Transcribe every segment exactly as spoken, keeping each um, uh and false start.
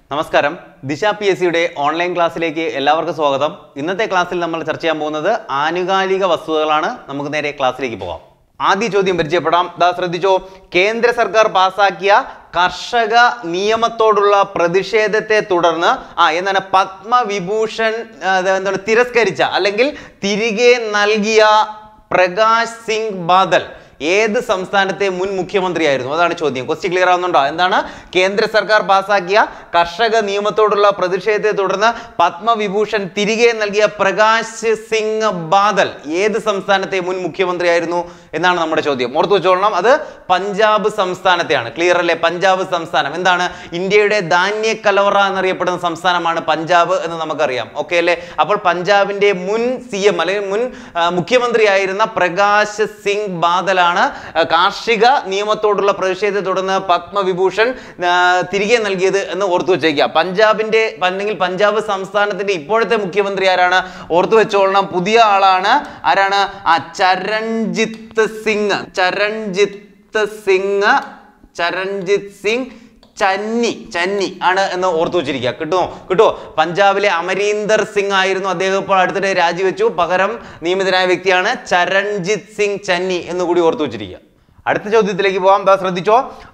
നമസ്കാരം ദിശ P S സിയുടെ ഓൺലൈൻ ക്ലാസ്സിലേക്ക് എല്ലാവർക്കും സ്വാഗതം. ഇന്നത്തെ ക്ലാസ്സിൽ നമ്മൾ ചർച്ച ചെയ്യാൻ പോകുന്നത് ആനുകാലിക വസ്തുതകളാണ്. നമുക്ക് നേരെ ക്ലാസ്സിലേക്ക് പോകാം. ആദ്യ ചോദ്യം പരിചയപ്പെടാം. ദാ ശ്രദ്ധിച്ചോ. കേന്ദ്ര സർക്കാർ പാസാക്കിയ കർഷക നിയമത്തോടുള്ള പ്രതിഷേധത്തെ തുടർന്ന് ആ എന്താണ് പത്മവിഭൂഷൺ എന്താണ് തിരസ്കരിച്ച അല്ലെങ്കിൽ തിരികെ നൽകിയ പ്രകാശ് സിംഗ് ബാദൽ ഏത് സംസ്ഥാനത്തെ മുൻ മുഖ്യമന്ത്രിയായിരുന്നു? അതാണ് ചോദ്യം. ക്വസ്റ്റ്യൻ ക്ലിയർ ആവുന്നുണ്ടോ? എന്താണ് കേന്ദ്ര സർക്കാർ പാസാക്കിയ കർഷക നിയമത്തോടുള്ള പ്രതിഷേധത്തെ തുടർന്ന് പത്മവിഭൂഷൺ തിരികെ നൽകിയ പ്രകാശ് സിംഗ് ബാദൽ ഏത് സംസ്ഥാനത്തെ മുൻ മുഖ്യമന്ത്രിയായിരുന്നു എന്നാണ് നമ്മുടെ ചോദ്യം. ഓർത്തു വെച്ചോളണം, അത് പഞ്ചാബ് സംസ്ഥാനത്തെയാണ്. ക്ലിയർ അല്ലേ? പഞ്ചാബ് സംസ്ഥാനം എന്താണ്? ഇന്ത്യയുടെ ധാന്യ കലവറ എന്നറിയപ്പെടുന്ന സംസ്ഥാനമാണ് പഞ്ചാബ് എന്ന് നമുക്കറിയാം. ഓക്കെ അല്ലേ? അപ്പോൾ പഞ്ചാബിന്റെ മുൻ സി എം അല്ലെങ്കിൽ മുൻ മുഖ്യമന്ത്രിയായിരുന്ന പ്രകാശ് സിംഗ് ബാദലാണ് കാർഷിക നിയമത്തോടുള്ള പ്രതിഷേധത്തെ തുടർന്ന് പത്മവിഭൂഷൺ തിരികെ നൽകിയത് എന്ന് ഓർത്തു വെച്ചേക്കുക. പഞ്ചാബിന്റെ അല്ലെങ്കിൽ പഞ്ചാബ് സംസ്ഥാനത്തിന്റെ ഇപ്പോഴത്തെ മുഖ്യമന്ത്രി ആരാണ്? ഓർത്തു വെച്ചോളണം, പുതിയ ആളാണ്. ആരാണ്? ആ ചരൺജിത്ത് സിംഗ് ചരൺജിത്ത് സിംഗ് ചരൺജിത്ത് സിംഗ് ചന്നി ചന്നി ആണ് എന്ന് ഓർത്തു വെച്ചിരിക്കുക. കിട്ടുമോ? കിട്ടുമോ? പഞ്ചാബിലെ അമരീന്ദർ സിംഗ് ആയിരുന്നു അദ്ദേഹം. ഇപ്പോൾ അടുത്തിടെ രാജിവെച്ചു. പകരം നിയമിതനായ വ്യക്തിയാണ് ചരൺജിത്ത് സിംഗ് ചന്നി എന്ന് കൂടി ഓർത്തു വെച്ചിരിക്കുക. അടുത്ത ചോദ്യത്തിലേക്ക് പോകാം. ദാ ശ്രദ്ധിച്ചോ.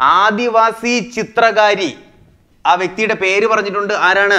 ആദിവാസി ചിത്രകാരി, ആ വ്യക്തിയുടെ പേര് പറഞ്ഞിട്ടുണ്ട്. ആരാണ്?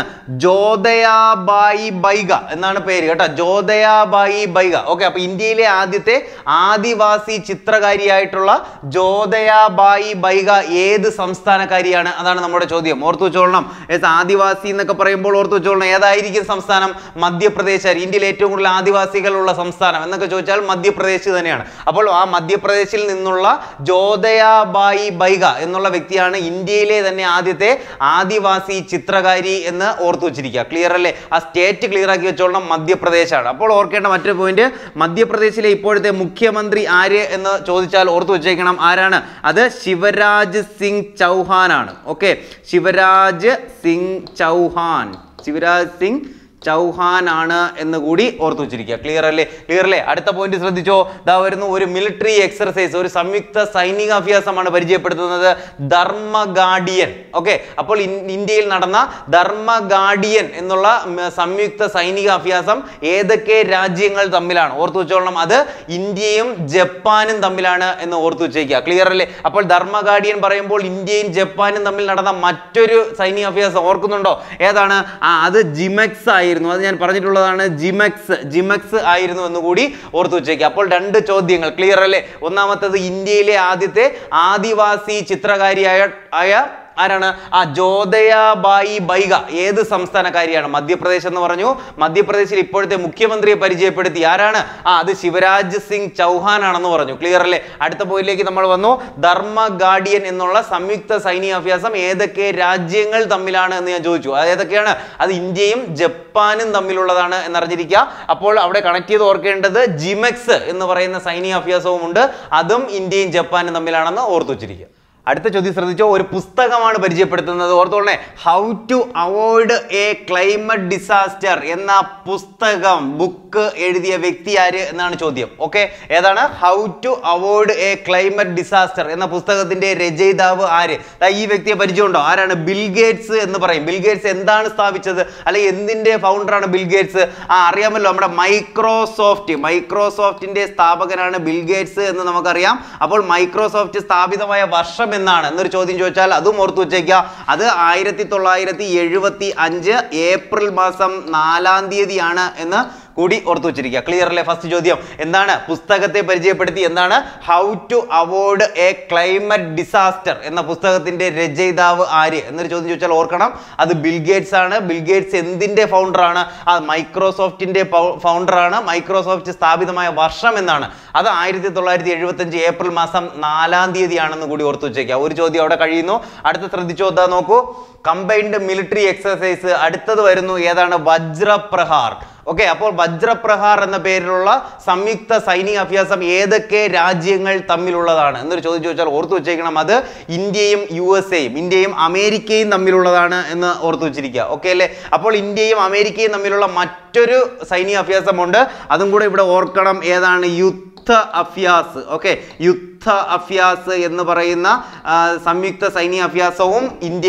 ജ്യോദയാബായി ബൈഗ എന്നാണ് പേര് കേട്ടോ. ജ്യോദയാബായി ബൈഗ. ഓക്കെ, അപ്പൊ ഇന്ത്യയിലെ ആദ്യത്തെ ആദിവാസി ചിത്രകാരിയായിട്ടുള്ള ജ്യോദയാബായി ബൈഗ ഏത് സംസ്ഥാനക്കാരിയാണ്? അതാണ് നമ്മുടെ ചോദ്യം. ഓർത്തു വെച്ചോളണം. ആദിവാസി എന്നൊക്കെ പറയുമ്പോൾ ഓർത്തു വെച്ചോളണം, ഏതായിരിക്കും സംസ്ഥാനം? മധ്യപ്രദേശ്. ഇന്ത്യയിൽ ഏറ്റവും കൂടുതൽ ആദിവാസികളുള്ള സംസ്ഥാനം എന്നൊക്കെ ചോദിച്ചാൽ മധ്യപ്രദേശ് തന്നെയാണ്. അപ്പോൾ ആ മധ്യപ്രദേശിൽ നിന്നുള്ള ജ്യോദയാബായി ബൈഗ എന്നുള്ള വ്യക്തിയാണ് ഇന്ത്യയിലെ തന്നെ ആദ്യത്തെ ആദിവാസി ചിത്രകാരി എന്ന് ഓർത്തു വെച്ചിരിക്കുക. ക്ലിയർ അല്ലേ? ആ സ്റ്റേറ്റ് ക്ലിയർ ആക്കി വെച്ചോളണം, മധ്യപ്രദേശാണ്. അപ്പോൾ ഓർക്കേണ്ട മറ്റൊരു പോയിന്റ്, മധ്യപ്രദേശിലെ ഇപ്പോഴത്തെ മുഖ്യമന്ത്രി ആര് എന്ന് ചോദിച്ചാൽ ഓർത്തു വെച്ചേക്കണം. ആരാണ്? അത് ശിവരാജ് സിംഗ് ചൗഹാൻ ആണ്. ഓക്കെ, ശിവരാജ് സിംഗ് ചൗഹാൻ ശിവരാജ് സിംഗ് ചൗഹാൻ ആണ് എന്ന് കൂടി ഓർത്തു വെച്ചിരിക്കുക. ക്ലിയർ അല്ലേ? ക്ലിയർ അല്ലേ? അടുത്ത പോയിന്റ് ശ്രദ്ധിച്ചോ. ദാ വരുന്നു ഒരു മിലിറ്ററി എക്സർസൈസ്, ഒരു സംയുക്ത സൈനിക അഭ്യാസമാണ് പരിചയപ്പെടുത്തുന്നത്. ധർമ്മ ഗാർഡിയൻ. ഓക്കെ, അപ്പോൾ ഇന്ത്യയിൽ നടന്ന ധർമ്മ ഗാർഡിയൻ എന്നുള്ള സംയുക്ത സൈനിക അഭ്യാസം ഏതൊക്കെ രാജ്യങ്ങൾ തമ്മിലാണ്? ഓർത്തു വെച്ചോളണം, അത് ഇന്ത്യയും ജപ്പാനും തമ്മിലാണ് എന്ന് ഓർത്തു വെച്ചേക്കുക. ക്ലിയർ അല്ലേ? അപ്പോൾ ധർമ്മ ഗാർഡിയൻ പറയുമ്പോൾ ഇന്ത്യയും ജപ്പാനും തമ്മിൽ നടന്ന മറ്റൊരു സൈനിക അഭ്യാസം ഓർക്കുന്നുണ്ടോ? ഏതാണ്? ആ അത് ജിമെക്സ് ആയിരുന്നു. അത് ഞാൻ പറഞ്ഞിട്ടുള്ളതാണ്. ജിമെക്സ് ജിമെക്സ് ആയിരുന്നു എന്ന് കൂടി ഓർത്തു വെച്ചേക്കുക. അപ്പോൾ രണ്ട് ചോദ്യങ്ങൾ. ക്ലിയർ അല്ലേ? ഒന്നാമത്തേത് ഇന്ത്യയിലെ ആദ്യത്തെ ആദിവാസി ചിത്രകാരിയായ ആയ ആരാണ്? ആ ജ്യോദയാബായി ബൈഗ ഏത് സംസ്ഥാനക്കാരിയാണ്? മധ്യപ്രദേശ് എന്ന് പറഞ്ഞു. മധ്യപ്രദേശിൽ ഇപ്പോഴത്തെ മുഖ്യമന്ത്രിയെ പരിചയപ്പെടുത്തി. ആരാണ്? ആ അത് ശിവരാജ് സിംഗ് ചൗഹാൻ ആണെന്ന് പറഞ്ഞു. ക്ലിയർ അല്ലേ? അടുത്ത പോയിന്റിലേക്ക് നമ്മൾ വന്നു. ധർമ്മ ഗാർഡിയൻ എന്നുള്ള സംയുക്ത സൈനിക അഭ്യാസം ഏതൊക്കെ രാജ്യങ്ങൾ തമ്മിലാണ് എന്ന് ഞാൻ ചോദിച്ചു. അത് ഏതൊക്കെയാണ്? അത് ഇന്ത്യയും ജപ്പാനും തമ്മിലുള്ളതാണ് എന്നറിഞ്ഞിരിക്കുക. അപ്പോൾ അവിടെ കണക്ട് ചെയ്ത് ഓർക്കേണ്ടത് ജിമെക്സ് എന്ന് പറയുന്ന സൈനിക അഭ്യാസവും ഉണ്ട്. അതും ഇന്ത്യയും ജപ്പാനും തമ്മിലാണെന്ന് ഓർത്തു വെച്ചിരിക്കുക. അടുത്ത ചോദ്യം ശ്രദ്ധിച്ചോ. ഒരു പുസ്തകമാണ് പരിചയപ്പെടുത്തുന്നത്. ഓർത്തോളേ, how to avoid a climate disaster എന്ന പുസ്തകം ബുക്ക് എഴുതിയ വ്യക്തി ആര് എന്നാണ് ചോദ്യം. ഓക്കെ, ഏതാണ്? How to avoid a climate disaster എന്ന പുസ്തകത്തിന്റെ രചയിതാവ് ആര്? ഈ വ്യക്തിയെ പരിചയമുണ്ടോ? ആരാണ്? ബിൽ ഗേറ്റ്സ് എന്ന് പറയും. ബിൽ ഗേറ്റ്സ് എന്താണ് സ്ഥാപിച്ചത്? അല്ലെങ്കിൽ എന്തിന്റെ ഫൗണ്ടറാണ് ബിൽ ഗേറ്റ്സ്? ആ അറിയാമല്ലോ, നമ്മുടെ മൈക്രോസോഫ്റ്റ് മൈക്രോസോഫ്റ്റിന്റെ സ്ഥാപകനാണ് ബിൽ ഗേറ്റ്സ് എന്ന് നമുക്കറിയാം. അപ്പോൾ മൈക്രോസോഫ്റ്റ് സ്ഥാപിതമായ വർഷം എന്നാണ് എന്നൊരു ചോദ്യം ചോദിച്ചാൽ അതും ഓർത്തു വെച്ചേക്കുക. അത് ആയിരത്തി തൊള്ളായിരത്തി എഴുപത്തി അഞ്ച് ഏപ്രിൽ മാസം നാലാം തീയതിയാണ് എന്ന് കൂടി ഓർത്തു വെച്ചിരിക്കുക. ക്ലിയർ അല്ലേ? ഫസ്റ്റ് ചോദ്യം എന്താണ്? പുസ്തകത്തെ പരിചയപ്പെടുത്തി. എന്താണ്? How to avoid a climate disaster എന്ന പുസ്തകത്തിന്റെ രചയിതാവ് ആര് എന്നൊരു ചോദ്യം ചോദിച്ചാൽ ഓർക്കണം, അത് ബിൽ ഗേറ്റ്സ് ആണ്. ബിൽ ഗേറ്റ്സ് എന്തിന്റെ ഫൗണ്ടറാണ്? ആ മൈക്രോസോഫ്റ്റിന്റെ ഫൗണ്ടറാണ്. മൈക്രോസോഫ്റ്റ് സ്ഥാപിതമായ വർഷം എന്നാണ്. അത് ആയിരത്തി തൊള്ളായിരത്തി എഴുപത്തി അഞ്ച് ഏപ്രിൽ മാസം നാലാം തീയതിയാണെന്ന് കൂടി ഓർത്തു വെച്ചേക്കുക. ഒരു ചോദ്യം അവിടെ കഴിയുന്നു. അടുത്ത ശ്രദ്ധിച്ചോ. ദാ നോക്കൂ, കമ്പൈൻഡ് മിലിറ്ററി എക്സർസൈസ്. അടുത്തത് വരുന്നു ഏതാണ്? വജ്രപ്രഹാർ. ഓക്കെ, അപ്പോൾ വജ്രപ്രഹാർ എന്ന പേരിലുള്ള സംയുക്ത സൈനിക അഭ്യാസം ഏതൊക്കെ രാജ്യങ്ങൾ തമ്മിലുള്ളതാണ് എന്നൊരു ചോദ്യം ചോദിച്ചാൽ ഓർത്തു വെച്ചേക്കണം, അത് ഇന്ത്യയും യു എസ് എയും ഇന്ത്യയും അമേരിക്കയും തമ്മിലുള്ളതാണ് എന്ന് ഓർത്തു വെച്ചിരിക്കുക. ഓക്കെ അല്ലേ? അപ്പോൾ ഇന്ത്യയും അമേരിക്കയും തമ്മിലുള്ള മറ്റൊരു സൈനിക അഭ്യാസമുണ്ട്, അതും കൂടെ ഇവിടെ ഓർക്കണം. ഏതാണ്? യുദ്ധ അഭ്യാസ്. ഓക്കെ, യുദ്ധ അഭ്യാസ് എന്ന് പറയുന്ന സംയുക്ത സൈനിക അഭ്യാസവും ഇന്ത്യയും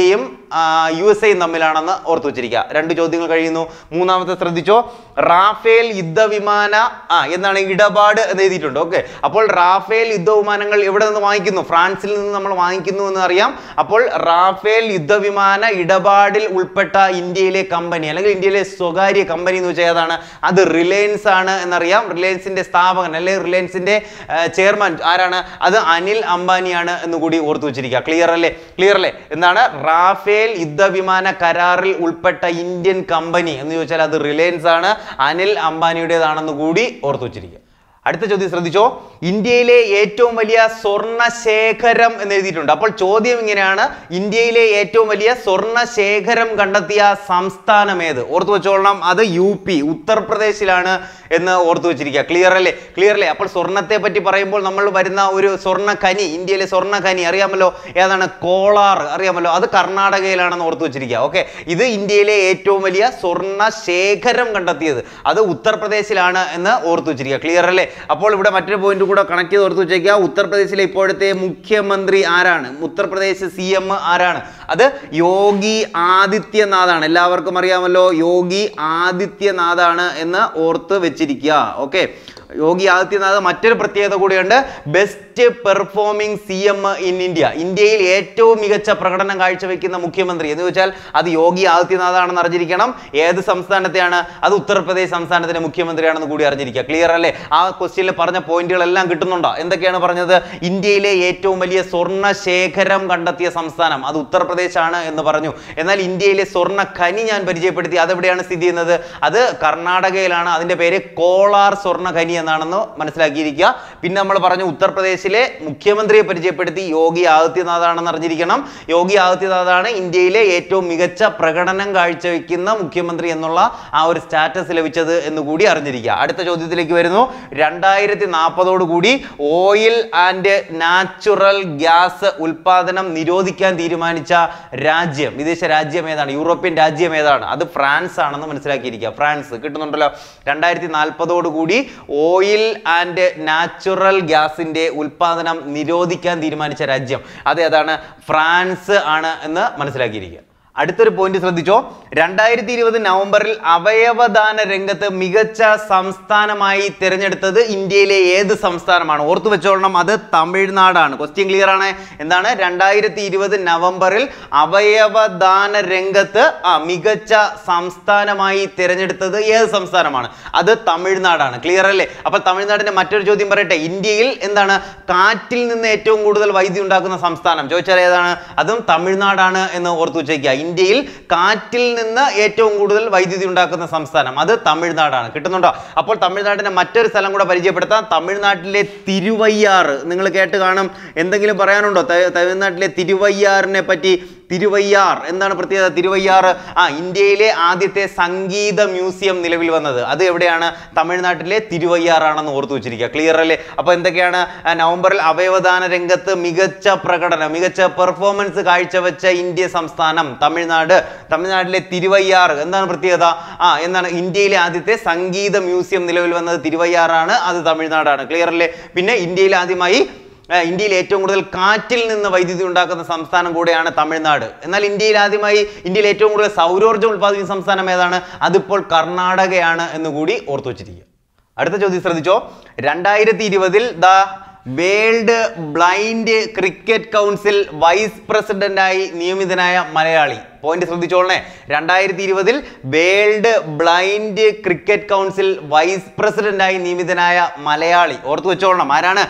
യു എസ് എയും തമ്മിലാണെന്ന് ഓർത്തു വെച്ചിരിക്കുക. രണ്ട് ചോദ്യങ്ങൾ കഴിയുന്നു. മൂന്നാമത്തെ ശ്രദ്ധിച്ചോ, റാഫേൽ യുദ്ധവിമാന ആ എന്താണ് ഇടപാട് എന്ന് എഴുതിയിട്ടുണ്ട്. ഓക്കെ, അപ്പോൾ റാഫേൽ യുദ്ധവിമാനങ്ങൾ എവിടെ നിന്ന് വാങ്ങിക്കുന്നു? ഫ്രാൻസിൽ നിന്ന് നമ്മൾ വാങ്ങിക്കുന്നു എന്ന് അറിയാം. അപ്പോൾ റാഫേൽ യുദ്ധവിമാന ഇടപാടിൽ ഉൾപ്പെട്ട ഇന്ത്യയിലെ കമ്പനി അല്ലെങ്കിൽ ഇന്ത്യയിലെ സ്വകാര്യ കമ്പനി എന്ന് വെച്ചാൽ ഏതാണ്? അത് റിലയൻസ് ആണ് എന്നറിയാം. റിലയൻസിന്റെ സ്ഥാപകൻ അല്ലെങ്കിൽ റിലയൻസിന്റെ ചെയർമാൻ ആരാണ്? അത് അനിൽ അംബാനിയാണ് എന്ന് കൂടി ഓർത്തു വെച്ചിരിക്കുക. ക്ലിയർ അല്ലേ? ക്ലിയർ അല്ലേ? എന്താണ് റാഫേൽ യുദ്ധവിമാന കരാറിൽ ഉൾപ്പെട്ട ഇന്ത്യൻ കമ്പനി എന്ന് ചോദിച്ചാൽ അത് റിലയൻസ് ആണ്, അനിൽ അംബാനിയുടേതാണെന്ന് കൂടി ഓർത്തു വെച്ചിരിക്കുക. അടുത്ത ചോദ്യം ശ്രദ്ധിച്ചോ, ഇന്ത്യയിലെ ഏറ്റവും വലിയ സ്വർണ്ണ ശേഖരം എന്ന് എഴുതിയിട്ടുണ്ട്. അപ്പോൾ ചോദ്യം ഇങ്ങനെയാണ്, ഇന്ത്യയിലെ ഏറ്റവും വലിയ സ്വർണ്ണ ശേഖരം കണ്ടെത്തിയ സംസ്ഥാനം ഏത്? ഓർത്തു വെച്ചോളണം, അത് യു പി ഉത്തർപ്രദേശിലാണ് എന്ന് ഓർത്തു വെച്ചിരിക്കുക. ക്ലിയർ അല്ലേ? ക്ലിയർ അല്ലേ? അപ്പോൾ സ്വർണ്ണത്തെ പറ്റി പറയുമ്പോൾ നമ്മൾ വരുന്ന ഒരു സ്വർണ്ണ ഖനി, ഇന്ത്യയിലെ സ്വർണ്ണ ഖനി അറിയാമല്ലോ, ഏതാണ്? കോളാർ അറിയാമല്ലോ, അത് കർണാടകയിലാണെന്ന് ഓർത്തു വെച്ചിരിക്കുക. ഓക്കെ, ഇത് ഇന്ത്യയിലെ ഏറ്റവും വലിയ സ്വർണ്ണ ശേഖരം കണ്ടെത്തിയത് അത് ഉത്തർപ്രദേശിലാണ് എന്ന് ഓർത്തു വെച്ചിരിക്കുക. ക്ലിയർ അല്ലേ? അപ്പോൾ ഇവിടെ മറ്റൊരു പോയിന്റ് കൂടെ കണക്ട് ചെയ്ത് ഓർത്തു വെച്ചേക്കുക. ഉത്തർപ്രദേശിലെ ഇപ്പോഴത്തെ മുഖ്യമന്ത്രി ആരാണ്? ഉത്തർപ്രദേശ് സി എം ആരാണ്? അത് യോഗി ആദിത്യനാഥാണ്. എല്ലാവർക്കും അറിയാമല്ലോ, യോഗി ആദിത്യനാഥാണ് എന്ന് ഓർത്ത് വെച്ചിരിക്കുക. ഓക്കെ, യോഗി ആദിത്യനാഥ് മറ്റൊരു പ്രത്യേകത കൂടിയുണ്ട്, best performing C M in India. ഇന്ത്യയിൽ ഏറ്റവും മികച്ച പ്രകടനം കാഴ്ചവെക്കുന്ന മുഖ്യമന്ത്രി എന്ന് വെച്ചാൽ അത് യോഗി ആദിത്യനാഥ് ആണെന്ന് അറിഞ്ഞിരിക്കണം. ഏത് സംസ്ഥാനത്തെയാണ്? അത് ഉത്തർപ്രദേശ് സംസ്ഥാനത്തിന്റെ മുഖ്യമന്ത്രിയാണെന്ന് കൂടി അറിഞ്ഞിരിക്കുക. ക്ലിയർ അല്ലേ? ആ ക്വസ്റ്റ്യനിൽ പറഞ്ഞ പോയിന്റുകളെല്ലാം കിട്ടുന്നുണ്ടോ? എന്തൊക്കെയാണ് പറഞ്ഞത്? ഇന്ത്യയിലെ ഏറ്റവും വലിയ സ്വർണ്ണ ശേഖരം കണ്ടെത്തിയ സംസ്ഥാനം അത് ഉത്തർപ്രദേശ് ആണ് എന്ന് പറഞ്ഞു. എന്നാൽ ഇന്ത്യയിലെ സ്വർണ്ണ ഖനി ഞാൻ പരിചയപ്പെടുത്തി, അതെവിടെയാണ് സ്ഥിതി ചെയ്യുന്നത്? അത് കർണാടകയിലാണ്. അതിന്റെ പേര് കോളാർ സ്വർണ്ണ ഖനി എന്നാണെന്ന് മനസ്സിലാക്കിയിരിക്കുക. പിന്നെ നമ്മൾ പറഞ്ഞു ഉത്തർപ്രദേശിലെ മുഖ്യമന്ത്രിയെ പരിചയപ്പെടുത്തി, യോഗി ആദിത്യനാഥ് ആണെന്ന് അറിഞ്ഞിരിക്കണം. യോഗി ആദിത്യനാഥ് ആണ് ഇന്ത്യയിലെ ഏറ്റവും മികച്ച പ്രകടനം കാഴ്ചവെക്കുന്ന മുഖ്യമന്ത്രി എന്നുള്ള ആ ഒരു സ്റ്റാറ്റസ് ലഭിച്ചത് എന്ന് കൂടി അറിഞ്ഞിരിക്കുക. അടുത്ത ചോദ്യത്തിലേക്ക് വരുന്നു. രണ്ടായിരത്തി നാൽപ്പതോടു കൂടി ഓയിൽ ആൻഡ് നാച്ചുറൽ ഗ്യാസ് ഉൽപാദനം നിരോധിക്കാൻ തീരുമാനിച്ച രാജ്യം, വിദേശ രാജ്യം ഏതാണ്? യൂറോപ്യൻ രാജ്യം ഏതാണ്? അത് ഫ്രാൻസ് ആണെന്ന് മനസ്സിലാക്കിയിരിക്കുക. ഫ്രാൻസ് കിട്ടുന്നുണ്ടല്ലോ. രണ്ടായിരത്തി നാൽപ്പതോടു കൂടി ഓയിൽ ആൻഡ് നാച്ചുറൽ ഗ്യാസിന്റെ ഉൽപാദനം നിരോധിക്കാൻ തീരുമാനിച്ച രാജ്യം അത് ഏതാണ്? ഫ്രാൻസ് ആണ് എന്ന് മനസ്സിലാക്കിയിരിക്കുക. അടുത്തൊരു പോയിന്റ് ശ്രദ്ധിച്ചോ, രണ്ടായിരത്തി ഇരുപത് നവംബറിൽ അവയവദാന രംഗത്ത് മികച്ച സംസ്ഥാനമായി തിരഞ്ഞെടുത്തത് ഇന്ത്യയിലെ ഏത് സംസ്ഥാനമാണ്? ഓർത്തു വെച്ചോളണം, അത് തമിഴ്നാടാണ്. ക്വസ്റ്റ്യൻ ക്ലിയർ ആണ്. എന്താണ്? രണ്ടായിരത്തി ഇരുപത് നവംബറിൽ അവയവദാന രംഗത്ത് ആ മികച്ച സംസ്ഥാനമായി തിരഞ്ഞെടുത്തത് ഏത് സംസ്ഥാനമാണ്? അത് തമിഴ്നാടാണ്. ക്ലിയർ അല്ലേ? അപ്പൊ തമിഴ്നാടിന്റെ മറ്റൊരു ചോദ്യം പറയട്ടെ, ഇന്ത്യയിൽ എന്താണ് കാറ്റിൽ നിന്ന് ഏറ്റവും കൂടുതൽ വൈദ്യുതി ഉണ്ടാക്കുന്ന സംസ്ഥാനം ചോദിച്ചാൽ ഏതാണ്? അതും തമിഴ്നാടാണ് എന്ന് ഓർത്തു വെച്ചേക്കുക. ഇന്ത്യയിൽ കാറ്റിൽ നിന്ന് ഏറ്റവും കൂടുതൽ വൈദ്യുതി ഉണ്ടാക്കുന്ന സംസ്ഥാനം അത് തമിഴ്നാടാണ്. കിട്ടുന്നുണ്ടോ? അപ്പോൾ തമിഴ്നാടിന്റെ മറ്റൊരു സ്ഥലം കൂടെ പരിചയപ്പെടുത്താം. തമിഴ്നാട്ടിലെ തിരുവയ്യാറ് നിങ്ങൾ കേട്ട് കാണും. എന്തെങ്കിലും പറയാനുണ്ടോ തമിഴ്നാട്ടിലെ തിരുവയ്യാറിനെ പറ്റി? തിരുവയ്യാർ എന്താണ് പ്രത്യേകത? തിരുവയ്യാർ ആ ഇന്ത്യയിലെ ആദ്യത്തെ സംഗീത മ്യൂസിയം നിലവിൽ വന്നത് അത് എവിടെയാണ്? തമിഴ്നാട്ടിലെ തിരുവയ്യാറാണെന്ന് ഓർത്തു വെച്ചിരിക്കുക. ക്ലിയർ അല്ലേ? അപ്പൊ എന്തൊക്കെയാണ്? നവംബറിൽ അവയവദാന രംഗത്ത് മികച്ച പ്രകടനം, മികച്ച പെർഫോമൻസ് കാഴ്ചവെച്ച ഇന്ത്യ സംസ്ഥാനം തമിഴ്നാട്. തമിഴ്നാട്ടിലെ തിരുവയ്യാർ എന്താണ് പ്രത്യേകത? ആ എന്താണ്? ഇന്ത്യയിലെ ആദ്യത്തെ സംഗീത മ്യൂസിയം നിലവിൽ വന്നത് തിരുവയ്യാറാണ്, അത് തമിഴ്നാടാണ്. ക്ലിയർ അല്ലേ? പിന്നെ ഇന്ത്യയിൽ ആദ്യമായി ഇന്ത്യയിൽ ഏറ്റവും കൂടുതൽ കാറ്റിൽ നിന്ന് വൈദ്യുതി ഉണ്ടാക്കുന്ന സംസ്ഥാനം കൂടെയാണ് തമിഴ്നാട്. എന്നാൽ ഇന്ത്യയിൽ ആദ്യമായി ഇന്ത്യയിൽ ഏറ്റവും കൂടുതൽ സൗരോർജ്ജം ഉൽപ്പാദിപ്പിക്കുന്ന സംസ്ഥാനം ഏതാണ്? അതിപ്പോൾ കർണാടകയാണ് എന്ന് കൂടി ഓർത്തു വെച്ചിരിക്കുക. അടുത്ത ചോദ്യം ശ്രദ്ധിച്ചോ, രണ്ടായിരത്തി ഇരുപതിൽ the world blind cricket council vice പ്രസിഡന്റായി നിയമിതനായ മലയാളി. പോയിന്റ് ശ്രദ്ധിച്ചോളണേ, രണ്ടായിരത്തി ഇരുപതിൽ world blind cricket council vice പ്രസിഡന്റായി നിയമിതനായ മലയാളി ഓർത്തു വെച്ചോളണം. ആരാണ്?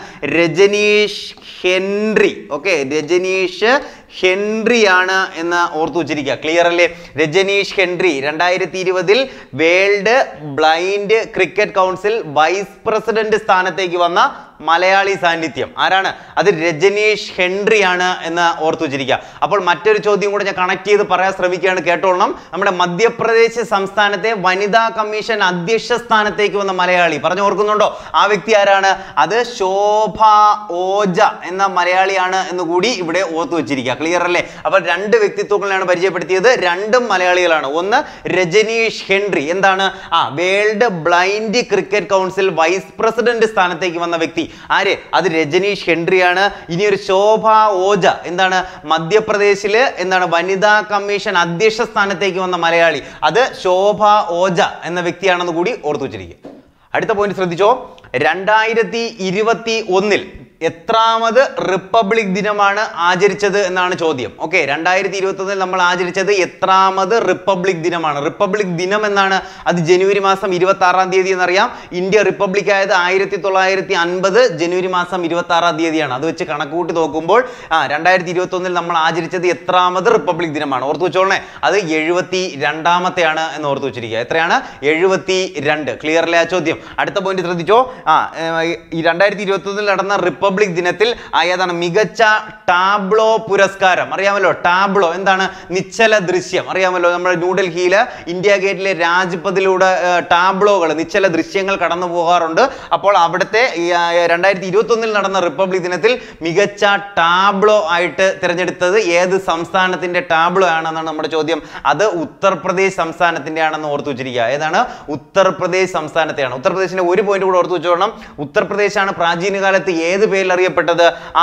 Rajneesh Henry. Okay, Rajneesh Henry ആണ് എന്ന് ഓർത്തു വെച്ചിരിക്കുക. ക്ലിയർ അല്ലേ? രജനീഷ് ഹെൻറി രണ്ടായിരത്തി ഇരുപതിൽ world blind cricket council vice president സ്ഥാനത്തേക്ക് വന്ന മലയാളി സാന്നിധ്യം ആരാണ്? അത് രജനീഷ് ഹെൻറി ആണ് എന്ന് ഓർത്തു വെച്ചിരിക്കുക. അപ്പോൾ മറ്റൊരു ചോദ്യം കൂടെ ഞാൻ കണക്ട് ചെയ്ത് പറയാൻ ശ്രമിക്കുകയാണ്, കേട്ടോളണം. നമ്മുടെ മധ്യപ്രദേശ് സംസ്ഥാനത്തെ വനിതാ കമ്മീഷൻ അധ്യക്ഷ സ്ഥാനത്തേക്ക് വന്ന മലയാളി പറഞ്ഞു ഓർക്കുന്നുണ്ടോ? ആ വ്യക്തി ആരാണ്? അത് ശോഭ ഓജ എന്ന മലയാളിയാണ് എന്ന് കൂടി ഇവിടെ ഓർത്തു വെച്ചിരിക്കുക. ക്ലിയർ അല്ലേ? അപ്പോൾ രണ്ട് വ്യക്തിത്വങ്ങളാണ് പരിചയപ്പെടുത്തിയത്, രണ്ടും മലയാളികളാണ്. ഒന്ന് രജനീഷ് ഹെൻറി, എന്താണ് ആ world blind cricket council vice president സ്ഥാനത്തേക്ക് വന്ന വ്യക്തി. ആര്? അത് രജനീഷ് ഹെൻറിയാണ്. ഇനി ഒരു ശോഭ ഓജ, എന്താണ് മധ്യപ്രദേശില് എന്താണ് വനിതാ കമ്മീഷൻ അധ്യക്ഷ സ്ഥാനത്തേക്ക് വന്ന മലയാളി, അത് ശോഭ ഓജ എന്ന വ്യക്തിയാണെന്ന് കൂടി ഓർത്തു വെച്ചിരിക്കുക. അടുത്ത പോയിന്റ് ശ്രദ്ധിച്ചോ. രണ്ടായിരത്തി ഇരുപത്തി ഒന്നിൽ എത്രാമത് റിപ്പബ്ലിക് ദിനമാണ് ആചരിച്ചത് എന്നാണ് ചോദ്യം. ഓക്കെ, രണ്ടായിരത്തി ഇരുപത്തി ഒന്നിൽ നമ്മൾ ആചരിച്ചത് എത്രാമത് റിപ്പബ്ലിക് ദിനമാണ്? റിപ്പബ്ലിക് ദിനം എന്നാണ്, അത് ജനുവരി മാസം ഇരുപത്തി ആറാം തീയതി എന്നറിയാം. ഇന്ത്യ റിപ്പബ്ലിക് ആയത് ആയിരത്തി തൊള്ളായിരത്തി അൻപത് ജനുവരി മാസം ഇരുപത്തി ആറാം തീയതിയാണ്. അത് വെച്ച് കണക്കുകൂട്ടി നോക്കുമ്പോൾ ആ രണ്ടായിരത്തി ഇരുപത്തി ഒന്നിൽ നമ്മൾ ആചരിച്ചത് എത്രാമത് റിപ്പബ്ലിക് ദിനമാണ്? ഓർത്തു വെച്ചോളണേ, അത് എഴുപത്തി രണ്ടാമത്തെയാണ് എന്ന് ഓർത്തു വെച്ചിരിക്കുക. എത്രയാണ്? എഴുപത്തി രണ്ട്. ക്ലിയർ അല്ലേ ആ ചോദ്യം? അടുത്ത പോയിന്റ് ശ്രദ്ധിച്ചോ. ആ ഈ രണ്ടായിരത്തി ഇരുപത്തി ഒന്നിൽ നടന്ന റിപ്പബ്ലിക് ദിനത്തിൽ ഏതാണ് മികച്ച ടാബ്ലോ പുരസ്കാരം? അറിയാമല്ലോ, ടാബ്ലോ എന്താണ്? നിശ്ചല ദൃശ്യം. അറിയാമല്ലോ, നമ്മുടെ ന്യൂഡൽഹിയില് ഇന്ത്യ ഗേറ്റിലെ രാജ്പഥിലൂടെ ടാബ്ലോകൾ, നിശ്ചല ദൃശ്യങ്ങൾ കടന്നു പോകാറുണ്ട്. അപ്പോൾ അവിടുത്തെ രണ്ടായിരത്തി ഇരുപത്തി ഒന്നിൽ നടന്ന റിപ്പബ്ലിക് ദിനത്തിൽ മികച്ച ടാബ്ലോ ആയിട്ട് തിരഞ്ഞെടുത്തത് ഏത് സംസ്ഥാനത്തിന്റെ ടാബ്ലോ ആണെന്നാണ് നമ്മുടെ ചോദ്യം. അത് ഉത്തർപ്രദേശ് സംസ്ഥാനത്തിന്റെ ആണെന്ന് ഓർത്തു വെച്ചിരിക്കുക. ഏതാണ്? ഉത്തർപ്രദേശ് സംസ്ഥാനത്തെയാണ്. ഉത്തർപ്രദേശിന്റെ ഒരു പോയിന്റ് കൂടെ ഓർത്തു വെച്ചോണം. ഉത്തർപ്രദേശാണ് പ്രാചീന കാലത്ത് ഏത് പേരിൽ അറിയപ്പെട്ടത്? ആ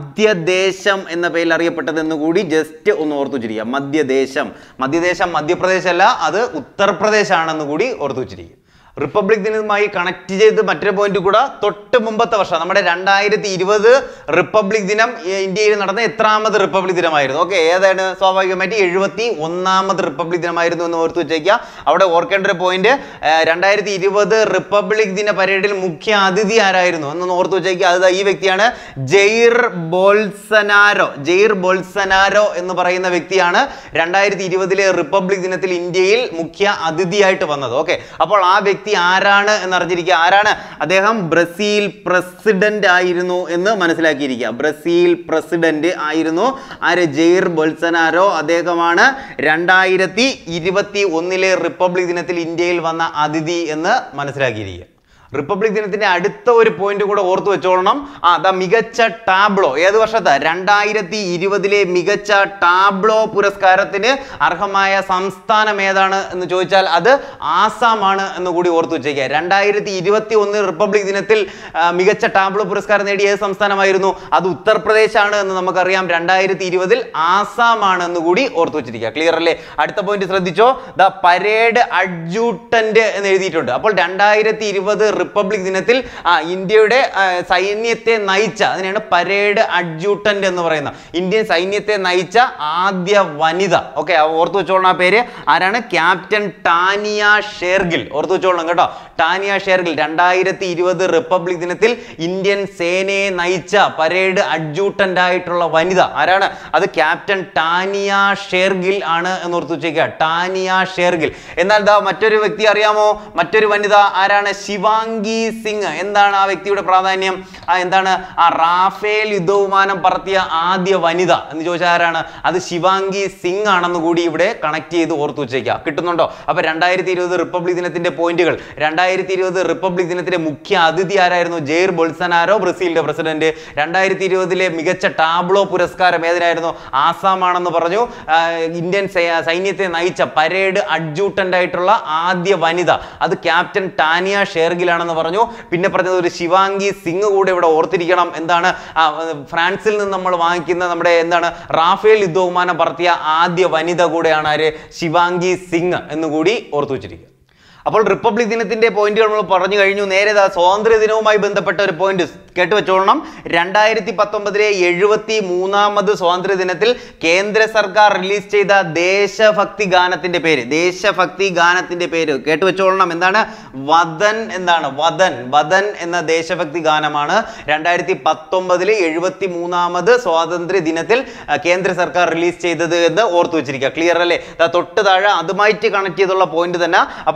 മധ്യദേശം എന്ന പേരിൽ അറിയപ്പെട്ടത് എന്ന് കൂടി ജസ്റ്റ് ഒന്ന് ഓർത്തു വെച്ചിരിക്കുക. മധ്യദേശം. മധ്യദേശം മധ്യപ്രദേശ് അല്ല, അത് ഉത്തർപ്രദേശ് ആണെന്ന് കൂടി ഓർത്തു വെച്ചിരിക്കുക. റിപ്പബ്ലിക് ദിനവുമായി കണക്ട് ചെയ്ത് മറ്റൊരു പോയിന്റ് കൂടെ, തൊട്ട് മുമ്പത്തെ വർഷം നമ്മുടെ രണ്ടായിരത്തി ഇരുപത് റിപ്പബ്ലിക് ദിനം ഇന്ത്യയിൽ നടന്ന എത്രാമത് റിപ്പബ്ലിക് ദിനമായിരുന്നു? ഓക്കെ, ഏതാണ്? സ്വാഭാവികമായിട്ട് എഴുപത്തി ഒന്നാമത് റിപ്പബ്ലിക് ദിനമായിരുന്നു എന്ന് ഓർത്തു വെച്ചേക്കുക. അവിടെ ഓർക്കേണ്ട ഒരു പോയിന്റ്, രണ്ടായിരത്തി ഇരുപത് റിപ്പബ്ലിക് ദിന പരേഡിൽ മുഖ്യ അതിഥി ആരായിരുന്നു എന്നൊന്ന് ഓർത്തു വെച്ചേക്കുക. അത് ഈ വ്യക്തിയാണ്, ജെയിർ ബോൾസനാരോ. ജെയിർ ബോൾസനാരോ എന്ന് പറയുന്ന വ്യക്തിയാണ് രണ്ടായിരത്തി ഇരുപതിലെ റിപ്പബ്ലിക് ദിനത്തിൽ ഇന്ത്യയിൽ മുഖ്യ അതിഥിയായിട്ട് വന്നത്. ഓക്കെ, അപ്പോൾ ആ വ്യക്തി ആരാണ് എന്ന് അറിഞ്ഞിരിക്കുക. ആരാണ്? അദ്ദേഹം ബ്രസീൽ പ്രസിഡന്റ് ആയിരുന്നു എന്ന് മനസ്സിലാക്കിയിരിക്കുക. ബ്രസീൽ പ്രസിഡന്റ് ആയിരുന്നു ആര്? Jair Bolsonaro. അദ്ദേഹമാണ് രണ്ടായിരത്തി ഇരുപത്തി ഒന്നിലെ റിപ്പബ്ലിക് ദിനത്തിൽ ഇന്ത്യയിൽ വന്ന അതിഥി എന്ന് മനസ്സിലാക്കിയിരിക്കുക. റിപ്പബ്ലിക് ദിനത്തിന്റെ അടുത്ത ഒരു പോയിന്റ് കൂടെ ഓർത്തു വെച്ചോളണം. ആ ദ മികച്ച ടാബ്ലോ ഏത് വർഷത്തെ? രണ്ടായിരത്തി ഇരുപതിലെ മികച്ച ടാബ്ലോ പുരസ്കാരത്തിന് അർഹമായ സംസ്ഥാനം ഏതാണ് എന്ന് ചോദിച്ചാൽ അത് ആസാമാണ് എന്ന് കൂടി ഓർത്തു വെച്ചേക്കുക. രണ്ടായിരത്തി ഇരുപത്തി ഒന്ന് റിപ്പബ്ലിക് ദിനത്തിൽ മികച്ച ടാബ്ലോ പുരസ്കാരം നേടിയ ഏത് സംസ്ഥാനമായിരുന്നു? അത് ഉത്തർപ്രദേശ് ആണ് എന്ന് നമുക്കറിയാം. രണ്ടായിരത്തി ഇരുപതിൽ ആസാമാണ് എന്ന് കൂടി ഓർത്തു വെച്ചിരിക്കുക. ക്ലിയർ അല്ലേ? അടുത്ത പോയിന്റ് ശ്രദ്ധിച്ചോ. ദ പരേഡ് അഡ്ജൂട്ടന്റ് എന്ന് എഴുതിയിട്ടുണ്ട്. അപ്പോൾ രണ്ടായിരത്തി ഇരുപത് റിപ്പബ്ലിക് ദിനത്തിൽ ആ ഇന്ത്യയുടെ സൈന്യത്തെ നയിച്ച, അതിനെയാണ് പരേഡ് അഡ്ജൂട്ടന്റ് എന്ന് പറയുന്നത്. ഇന്ത്യൻ സൈന്യത്തെ നയിച്ച ആദ്യ വനിത. ഓക്കെ, ഓർത്തു വെച്ചോളണം ആ പേര്. ആരാണ്? ക്യാപ്റ്റൻ ടാനിയ ഷേർഗിൽ. ഓർത്തു വെച്ചോളണം കേട്ടോ, ടാനിയ ഷേർഗിൽ. രണ്ടായിരത്തി ഇരുപത് റിപ്പബ്ലിക് ദിനത്തിൽ ഇന്ത്യൻ സേനയെ നയിച്ച പരേഡ് അഡ്ജൂട്ടന്റ് ആയിട്ടുള്ള വനിത ആരാണ്? അത് ക്യാപ്റ്റൻ ടാനിയ ഷേർഗിൽ ആണ് എന്ന് ഓർത്തു വെച്ചേക്കുക. ടാനിയ ഷേർഗിൽ. എന്നാൽ ദാ മറ്റൊരു വ്യക്തി അറിയാമോ? മറ്റൊരു വനിത ആരാണ്? ശിവാംഗി സിംഗ്. എന്താണ് ആ വ്യക്തിയുടെ പ്രാധാന്യം? ആ എന്താണ്? ആ റാഫേൽ യുദ്ധവിമാനം പറത്തിയ ആദ്യ വനിത എന്ന് ചോദിച്ചാൽ ആരാണ്? അത് ശിവാംഗി സിംഗ് ആണെന്ന് കൂടി ഇവിടെ കണക്ട് ചെയ്ത് ഓർത്തു വെച്ചേക്കുക. കിട്ടുന്നുണ്ടോ? അപ്പൊ രണ്ടായിരത്തി ഇരുപത് റിപ്പബ്ലിക് ദിനത്തിന്റെ പോയിന്റുകൾ. രണ്ടായിരത്തി ഇരുപത് റിപ്പബ്ലിക് ദിനത്തിന്റെ മുഖ്യ അതിഥി ആരായിരുന്നു? ജെയിർ ബോൾസനാരോ, ബ്രസീലിന്റെ പ്രസിഡന്റ്. രണ്ടായിരത്തി ഇരുപതിലെ മികച്ച ടാബ്ലോ പുരസ്കാരം ഏതിനായിരുന്നു? ആസാം ആണെന്ന് പറഞ്ഞു. ഇന്ത്യൻ സൈന്യത്തെ നയിച്ച പരേഡ് അഡ്ജൂട്ടന്റ് ആയിട്ടുള്ള ആദ്യ വനിത അത് ക്യാപ്റ്റൻ ടാനിയ ഷേർഗിലാണ് ആണെന്ന് പറഞ്ഞു. പിന്നെ പറഞ്ഞത് ഒരു ശിവാംഗി സിംഗ് കൂടെ ഇവിടെ ഓർത്തിരിക്കണം. എന്താണ്? ഫ്രാൻസിൽ നിന്ന് നമ്മൾ വാങ്ങിക്കുന്ന നമ്മുടെ എന്താണ് റാഫേൽ യുദ്ധവിമാനം പറത്തിയ ആദ്യ വനിത കൂടെയാണ് ആര്? ശിവാംഗി സിംഗ് എന്നുകൂടി ഓർത്തു വെച്ചിരിക്കുക. അപ്പോൾ റിപ്പബ്ലിക് ദിനത്തിന്റെ പോയിന്റുകൾ നമ്മൾ പറഞ്ഞു കഴിഞ്ഞു. നേരെ സ്വാതന്ത്ര്യ ദിനവുമായി ബന്ധപ്പെട്ട ഒരു പോയിന്റ് കേട്ടുവെച്ചോളണം. രണ്ടായിരത്തി പത്തൊമ്പതിലെ എഴുപത്തി മൂന്നാമത് സ്വാതന്ത്ര്യ ദിനത്തിൽ കേന്ദ്ര സർക്കാർ റിലീസ് ചെയ്ത ദേശഭക്തി ഗാനത്തിന്റെ പേര് ദേശഭക്തി ഗാനത്തിന്റെ പേര് കേട്ടുവെച്ചോളണം. എന്താണ്? വദൻ. എന്താണ്? വദൻ. വദൻ എന്ന ദേശഭക്തി ഗാനമാണ് രണ്ടായിരത്തി പത്തൊമ്പതിലെ എഴുപത്തി മൂന്നാമത് സ്വാതന്ത്ര്യ ദിനത്തിൽ കേന്ദ്ര സർക്കാർ റിലീസ് ചെയ്തത് എന്ന് ഓർത്തു വെച്ചിരിക്കുക. ക്ലിയർ അല്ലേ? തൊട്ട് താഴെ അതുമായിട്ട് കണക്ട് ചെയ്തുള്ള പോയിന്റ് തന്നെ. അപ്പൊ ഈ വദൻ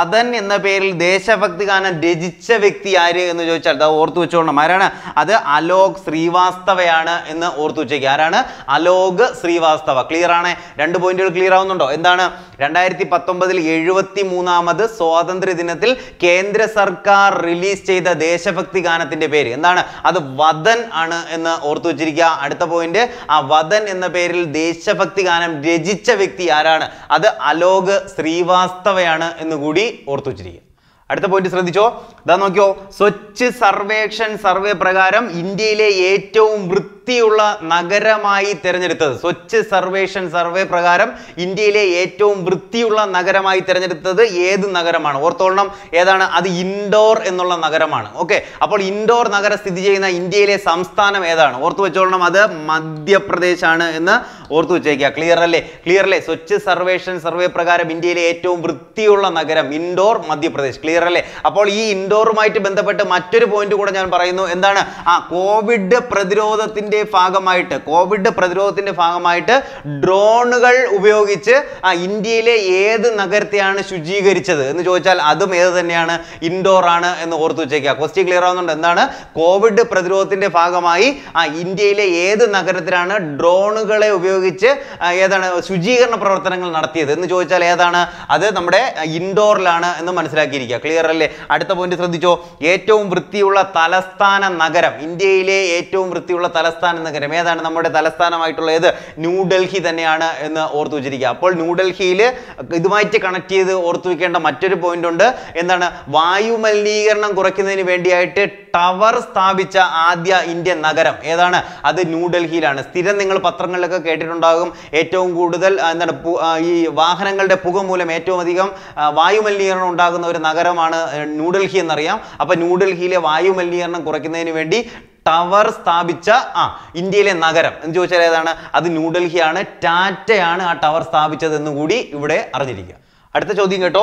വദൻ എന്ന പേരിൽ ദേശഭക്തി ഗാനം രചിച്ച വ്യക്തി ആര് എന്ന് ചോദിച്ചാൽ അത് ഓർത്തു വെച്ചോളണം. ആരാണ്? അത് അലോക് ശ്രീവാസ്തവയാണ് എന്ന് ഓർത്തു വെച്ചേക്കുക. ആരാണ്? അലോക് ശ്രീവാസ്തവ. ക്ലിയർ ആണ്? രണ്ട് പോയിന്റുകൾ ക്ലിയർ ആവുന്നുണ്ടോ? എന്താണ്? രണ്ടായിരത്തി പത്തൊമ്പതിൽ എഴുപത്തി മൂന്നാമത് സ്വാതന്ത്ര്യ ദിനത്തിൽ കേന്ദ്ര സർക്കാർ റിലീസ് ചെയ്ത ദേശഭക്തി ഗാനത്തിന്റെ പേര് എന്താണ്? അത് വദൻ ആണ് എന്ന് ഓർത്തു വെച്ചിരിക്കുക. അടുത്ത പോയിന്റ്, ആ വദൻ എന്ന പേരിൽ ദേശഭക്തി ഗാനം രചിച്ച വ്യക്തി ആരാണ്? അത് അലോക് ശ്രീവാസ്തവയാണ് എന്ന് കൂടി ഓർത്തു വെച്ചിരിക്കുക. അടുത്ത പോയിന്റ് ശ്രദ്ധിച്ചോ, ഇതാ നോക്കിയോ. സ്വച്ഛ് സർവേക്ഷൺ സർവേ പ്രകാരം ഇന്ത്യയിലെ ഏറ്റവും വൃത്തിയുള്ള നഗരമായി തിരഞ്ഞെടുത്തത്, സ്വച്ഛ് സർവേക്ഷൺ സർവേ പ്രകാരം ഇന്ത്യയിലെ ഏറ്റവും വൃത്തിയുള്ള നഗരമായി തിരഞ്ഞെടുത്തത് ഏത് നഗരമാണ്? ഓർത്തോളണം, ഏതാണ്? അത് ഇൻഡോർ എന്നുള്ള നഗരമാണ്. ഓക്കെ, അപ്പോൾ ഇൻഡോർ നഗരം സ്ഥിതി ചെയ്യുന്ന ഇന്ത്യയിലെ സംസ്ഥാനം ഏതാണ്? ഓർത്തു വെച്ചോളണം, അത് മധ്യപ്രദേശ് ആണ് എന്ന് ഓർത്തു വെച്ചേക്കുക. ക്ലിയർ അല്ലേ? ക്ലിയർ അല്ലേ? സ്വച്ഛ് സർവേക്ഷൺ സർവേ പ്രകാരം ഇന്ത്യയിലെ ഏറ്റവും വൃത്തിയുള്ള നഗരം ഇൻഡോർ, മധ്യപ്രദേശ്. ക്ലിയർ അല്ലേ? അപ്പോൾ ഈ ഇൻഡോറുമായിട്ട് ബന്ധപ്പെട്ട് മറ്റൊരു പോയിന്റ് കൂടെ ഞാൻ പറയുന്നു. എന്താണ്? ആ കോവിഡ് പ്രതിരോധത്തിന്റെ ഭാഗമായിട്ട് കോവിഡ് പ്രതിരോധത്തിന്റെ ഭാഗമായിട്ട് ഡ്രോണുകൾ ഉപയോഗിച്ച് ആ ഇന്ത്യയിലെ ഏത് നഗരത്തെയാണ് ശുചീകരിച്ചത് എന്ന് ചോദിച്ചാൽ അതും ഏത് തന്നെയാണ്? ഇൻഡോർ ആണ് എന്ന് ഓർത്തു വെച്ചേക്കുക. ക്വസ്റ്റ്യൻ ക്ലിയർ ആവുന്നുണ്ട്? എന്താണ്? കോവിഡ് പ്രതിരോധത്തിന്റെ ഭാഗമായി ആ ഇന്ത്യയിലെ ഏത് നഗരത്തിലാണ് ഡ്രോണുകളെ ഉപയോഗിച്ച് ഏതാണ് ശുചീകരണ പ്രവർത്തനങ്ങൾ നടത്തിയത് എന്ന് ചോദിച്ചാൽ ഏതാണ്? അത് നമ്മുടെ ഇൻഡോറിലാണ് എന്ന് മനസ്സിലാക്കിയിരിക്കുക. ക്ലിയർ അല്ലേ? അടുത്ത പോയിന്റ് ശ്രദ്ധിച്ചോ. ഏറ്റവും വൃത്തിയുള്ള തലസ്ഥാന നഗരം, ഇന്ത്യയിലെ ഏറ്റവും വൃത്തിയുള്ള തലസ്ഥാന നഗരം ഏതാണ്? നമ്മുടെ തലസ്ഥാനമായിട്ടുള്ള ഏത്? ന്യൂഡൽഹി തന്നെയാണ് എന്ന് ഓർത്തു വെച്ചിരിക്കുക. അപ്പോൾ ന്യൂഡൽഹിയിൽ ഇതുമായിട്ട് കണക്ട് ചെയ്ത് ഓർത്തു വെക്കേണ്ട മറ്റൊരു പോയിന്റ് ഉണ്ട്. എന്താണ്? വായു മലിനീകരണം കുറയ്ക്കുന്നതിന് വേണ്ടിയായിട്ട് ടവർ സ്ഥാപിച്ച ആദ്യ ഇന്ത്യൻ നഗരം ഏതാണ്? അത് ന്യൂഡൽഹിയിലാണ്. സ്ഥിരം നിങ്ങൾ പത്രങ്ങളിലൊക്കെ കേട്ടിട്ടുണ്ടാകും, ഏറ്റവും കൂടുതൽ എന്താണ് ഈ വാഹനങ്ങളുടെ പുക മൂലം ഏറ്റവും അധികം വായു മലിനീകരണം ഉണ്ടാകുന്ന ഒരു നഗരമാണ് ന്യൂഡൽഹി എന്നറിയാം. അപ്പൊ ന്യൂഡൽഹിയിലെ വായു മലിനീകരണം കുറയ്ക്കുന്നതിന് വേണ്ടി ടവർ സ്ഥാപിച്ച ആ ഇന്ത്യയിലെ നഗരം എന്ന് ചോദിച്ചാൽ ഏതാണ്? അത് ന്യൂഡൽഹിയാണ്. ടാറ്റയാണ് ആ ടവർ സ്ഥാപിച്ചത് എന്ന് കൂടി ഇവിടെ അറിഞ്ഞിരിക്കുക. അടുത്ത ചോദ്യം കേട്ടോ.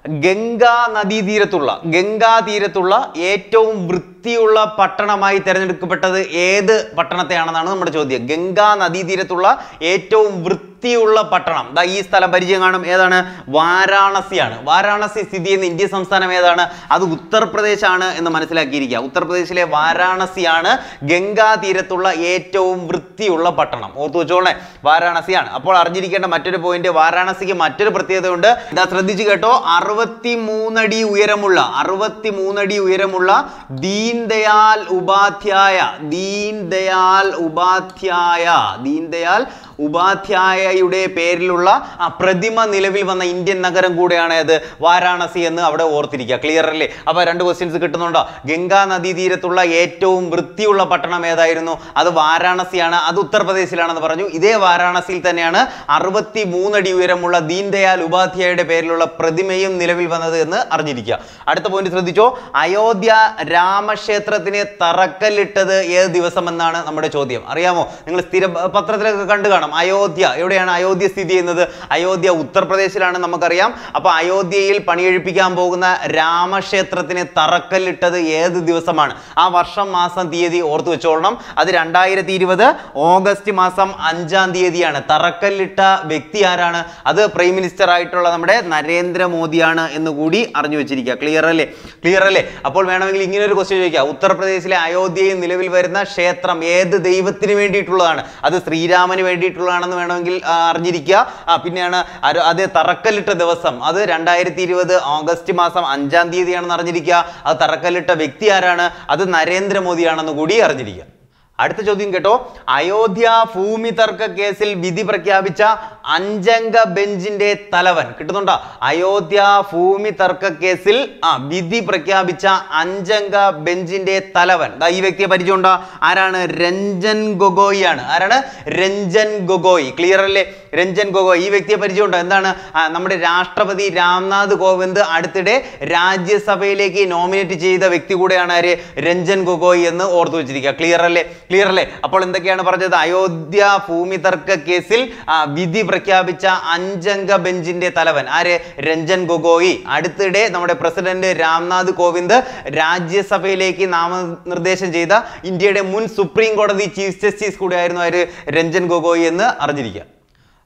ഗംഗാ നദീതീരത്തുള്ള ഗംഗാ തീരത്തുള്ള ഏറ്റവും വൃത്തിയുള്ള പട്ടണമായി തിരഞ്ഞെടുക്കപ്പെട്ടത് ഏത് പട്ടണത്തെയാണെന്നാണ് നമ്മുടെ ചോദ്യം. ഗംഗാ നദീതീരത്തുള്ള ഏറ്റവും വൃത്തിയുള്ള പട്ടണം, ദാ ഈ സ്ഥലം പരിചയം കാണും. ഏതാണ്? വാരാണസിയാണ്. വാരാണസി സ്ഥിതി ചെയ്യുന്ന ഇന്ത്യ സംസ്ഥാനം ഏതാണ്? അത് ഉത്തർപ്രദേശ് ആണ് എന്ന് മനസ്സിലാക്കിയിരിക്കുക. ഉത്തർപ്രദേശിലെ വാരാണസിയാണ് ഗംഗാ തീരത്തുള്ള ഏറ്റവും വൃത്തിയുള്ള പട്ടണം. ഓർത്തു വെച്ചോളേ, വാരാണസിയാണ്. അപ്പോൾ അറിഞ്ഞിരിക്കേണ്ട മറ്റൊരു പോയിന്റ്, വാരാണസിക്ക് മറ്റൊരു പ്രത്യേകതയുണ്ട്. ഇതാ ശ്രദ്ധിച്ചു കേട്ടോ. അറുപത്തി മൂന്നടി ഉയരമുള്ള അറുപത്തി മൂന്നടി ഉയരമുള്ള ദീൻ ദയാൽ ഉപാധ്യായ ദീൻ ദയാൽ ഉപാധ്യായ ദീൻ ദയാൽ ഉപാധ്യായയുടെ പേരിലുള്ള ആ പ്രതിമ നിലവിൽ വന്ന ഇന്ത്യൻ നഗരം കൂടെയാണ് അത് വാരാണസി എന്ന് അവിടെ ഓർത്തിരിക്കുക. ക്ലിയർ അല്ലേ? അപ്പൊ രണ്ട് ക്വസ്റ്റ്യൻസ് കിട്ടുന്നുണ്ടോ? ഗംഗാ നദീ തീരത്തുള്ള ഏറ്റവും വൃത്തിയുള്ള പട്ടണം ഏതായിരുന്നു? അത് വാരാണസിയാണ്. അത് ഉത്തർപ്രദേശിലാണെന്ന് പറഞ്ഞു. ഇതേ വാരാണസിയിൽ തന്നെയാണ് അറുപത്തി മൂന്നടി ഉയരമുള്ള ദീൻ ദയാൽ ഉപാധ്യായയുടെ പേരിലുള്ള പ്രതിമയും നിലവിൽ വന്നത് എന്ന് അറിഞ്ഞിരിക്കുക. അടുത്ത പോയിന്റ് ശ്രദ്ധിച്ചോ. അയോധ്യ രാമക്ഷേത്രത്തിന് തറക്കല്ലിട്ടത് ഏത് ദിവസം എന്നാണ് നമ്മുടെ ചോദ്യം. അറിയാമോ? നിങ്ങൾ സ്ഥിര പത്രത്തിലൊക്കെ കണ്ടു കാണാം. അയോധ്യ എവിടെയാണ്? അയോധ്യ സ്ഥിതി ചെയ്യുന്നത് അയോധ്യ ഉത്തർപ്രദേശിലാണ് നമുക്കറിയാം. അപ്പൊ അയോധ്യയിൽ പണിയെഴുപ്പിക്കാൻ പോകുന്ന രാമക്ഷേത്രത്തിന് തറക്കല്ലിട്ടത് ഏത് ദിവസമാണ്? ആ വർഷം മാസം തീയതി ഓർത്തു വെച്ചോളണം. അത് രണ്ടായിരത്തി ഇരുപത് ഓഗസ്റ്റ് മാസം അഞ്ചാം തീയതിയാണ്. തറക്കല്ലിട്ട വ്യക്തി ആരാണ്? അത് പ്രൈം മിനിസ്റ്റർ ആയിട്ടുള്ള നമ്മുടെ നരേന്ദ്രമോദിയാണ് എന്ന് കൂടി അറിഞ്ഞു വെച്ചിരിക്കുക. ക്ലിയർ അല്ലേ? ക്ലിയർ അല്ലേ? അപ്പോൾ വേണമെങ്കിൽ ഇങ്ങനെ ഒരു ക്വസ്റ്റ്യൻ ചോദിക്കാം. ഉത്തർപ്രദേശിലെ അയോധ്യയിൽ നിലവിൽ വരുന്ന ക്ഷേത്രം ഏത് ദൈവത്തിന് വേണ്ടിയിട്ടുള്ളതാണ്? അത് ശ്രീരാമന് വേണ്ടിയിട്ടുള്ളതാണെന്ന് വേണമെങ്കിൽ അറിഞ്ഞിരിക്കുക. ആ പിന്നെയാണ് അത് തറക്കല്ലിട്ട ദിവസം അത് രണ്ടായിരത്തി ഇരുപത് ഓഗസ്റ്റ് മാസം അഞ്ചാം തീയതിയാണെന്ന് അറിഞ്ഞിരിക്കുക. അത് തറക്കല്ലിട്ട വ്യക്തി ആരാണ്? അത് നരേന്ദ്രമോദിയാണെന്ന് കൂടി അറിഞ്ഞിരിക്കുക. അടുത്ത ചോദ്യം കേട്ടോ. അയോധ്യ ഭൂമി തർക്ക കേസിൽ വിധി പ്രഖ്യാപിച്ച അഞ്ചംഗ ബെഞ്ചിന്റെ തലവൻ കിട്ടുന്നുണ്ടോ? അയോധ്യ ഭൂമി തർക്ക കേസിൽ ആ വിധി പ്രഖ്യാപിച്ച അഞ്ചംഗ ബെഞ്ചിന്റെ തലവൻ ദാ ഈ വ്യക്തിയെ പരിചയമുണ്ടോ? ആരാണ്? രഞ്ജൻ ഗൊഗോയി ആണ്. ആരാണ്? രഞ്ജൻ ഗൊഗോയി. ക്ലിയർ അല്ലേ? രഞ്ജൻ ഗൊഗോയി ഈ വ്യക്തിയെ പരിചയമുണ്ടോ? എന്താണ്? നമ്മുടെ രാഷ്ട്രപതി രാംനാഥ് കോവിന്ദ് അടുത്തിടെ രാജ്യസഭയിലേക്ക് നോമിനേറ്റ് ചെയ്ത വ്യക്തി കൂടെയാണ് ആര്? രഞ്ജൻ ഗൊഗോയി എന്ന് ഓർത്തു വെച്ചിരിക്കുക. ക്ലിയർ അല്ലേ? ക്ലിയർ അല്ലേ? അപ്പോൾ എന്തൊക്കെയാണ് പറഞ്ഞത്? അയോധ്യ ഭൂമി തർക്ക കേസിൽ വിധി പ്രഖ്യാപിച്ച അഞ്ചംഗ ബെഞ്ചിന്റെ തലവൻ ആര്? രഞ്ജൻ ഗൊഗോയി. അടുത്തിടെ നമ്മുടെ പ്രസിഡന്റ് രാംനാഥ് കോവിന്ദ് രാജ്യസഭയിലേക്ക് നാമനിർദ്ദേശം ചെയ്ത ഇന്ത്യയുടെ മുൻ സുപ്രീം കോടതി ചീഫ് ജസ്റ്റിസ് കൂടിയായിരുന്നു ആര്? രഞ്ജൻ ഗൊഗോയി എന്ന് അറിഞ്ഞിരിക്കുക.